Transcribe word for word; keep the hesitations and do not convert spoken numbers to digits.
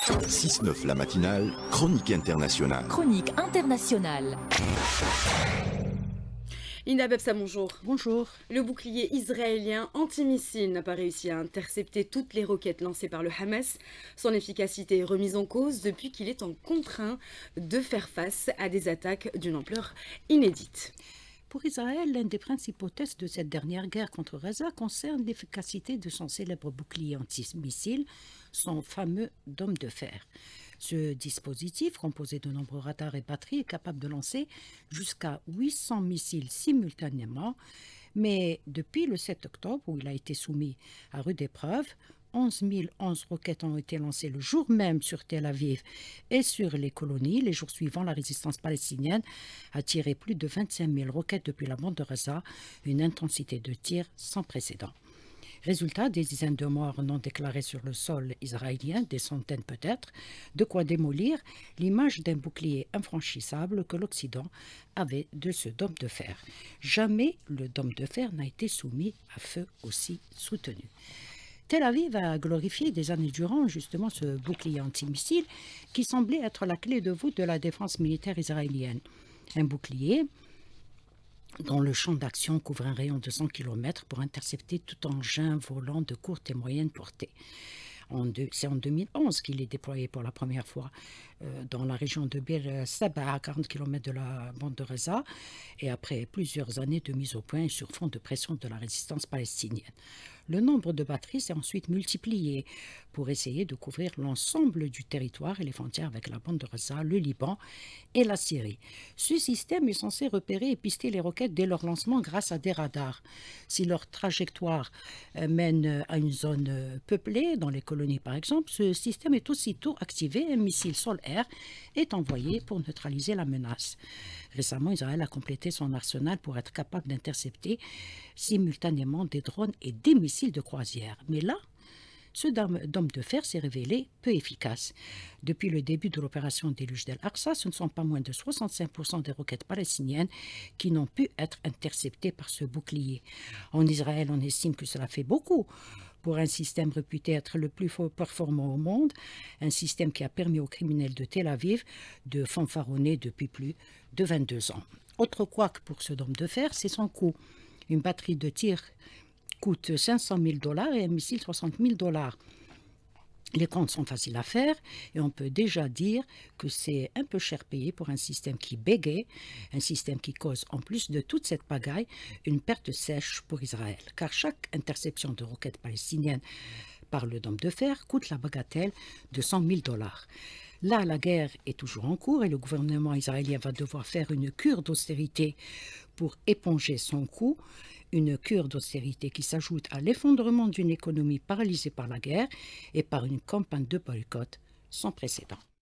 six neuf la matinale, chronique internationale. Chronique internationale. Ina Bebsa, bonjour. Bonjour. Le bouclier israélien antimissile n'a pas réussi à intercepter toutes les roquettes lancées par le Hamas. Son efficacité est remise en cause depuis qu'il est en contraint de faire face à des attaques d'une ampleur inédite. Pour Israël, l'un des principaux tests de cette dernière guerre contre Gaza concerne l'efficacité de son célèbre bouclier antimissile, son fameux dôme de fer. Ce dispositif, composé de nombreux radars et batteries, est capable de lancer jusqu'à huit cents missiles simultanément. Mais depuis le sept octobre, où il a été soumis à rude épreuve, onze mille onze roquettes ont été lancées le jour même sur Tel Aviv et sur les colonies. Les jours suivants, la résistance palestinienne a tiré plus de vingt-cinq mille roquettes depuis la bande de Gaza, une intensité de tir sans précédent. Résultat, des dizaines de morts non déclarés sur le sol israélien, des centaines peut-être, de quoi démolir l'image d'un bouclier infranchissable que l'Occident avait de ce dôme de fer. Jamais le dôme de fer n'a été soumis à feu aussi soutenu. Tel Aviv a glorifié des années durant justement ce bouclier antimissile qui semblait être la clé de voûte de la défense militaire israélienne. Un bouclier dont le champ d'action couvre un rayon de cent kilomètres pour intercepter tout engin volant de courte et moyenne portée. C'est en deux mille onze qu'il est déployé pour la première fois euh, dans la région de Bir Saba, à quarante kilomètres de la bande de Gaza, et après plusieurs années de mise au point et sur fond de pression de la résistance palestinienne. Le nombre de batteries s'est ensuite multiplié pour essayer de couvrir l'ensemble du territoire et les frontières avec la bande de Gaza, le Liban et la Syrie. Ce système est censé repérer et pister les roquettes dès leur lancement grâce à des radars. Si leur trajectoire euh, mène à une zone euh, peuplée, dans les colonies par exemple, ce système est aussitôt activé. Un missile sol-air est envoyé pour neutraliser la menace. Récemment, Israël a complété son arsenal pour être capable d'intercepter simultanément des drones et des missiles de croisière. Mais là, ce dôme de fer s'est révélé peu efficace. Depuis le début de l'opération Déluge d'Al-Aqsa, ce ne sont pas moins de soixante-cinq pour cent des roquettes palestiniennes qui n'ont pu être interceptées par ce bouclier. En Israël, on estime que cela fait beaucoup pour un système réputé être le plus performant au monde, un système qui a permis aux criminels de Tel Aviv de fanfaronner depuis plus de vingt-deux ans. Autre couac pour ce dôme de fer, c'est son coût. Une batterie de tir coûte cinq cent mille dollars et un missile soixante mille dollars. Les comptes sont faciles à faire et on peut déjà dire que c'est un peu cher payé pour un système qui bégaye, un système qui cause, en plus de toute cette pagaille, une perte sèche pour Israël. Car chaque interception de roquettes palestiniennes par le dôme de fer coûte la bagatelle de cent mille dollars. Là, la guerre est toujours en cours et le gouvernement israélien va devoir faire une cure d'austérité pour éponger son coût, une cure d'austérité qui s'ajoute à l'effondrement d'une économie paralysée par la guerre et par une campagne de boycott sans précédent.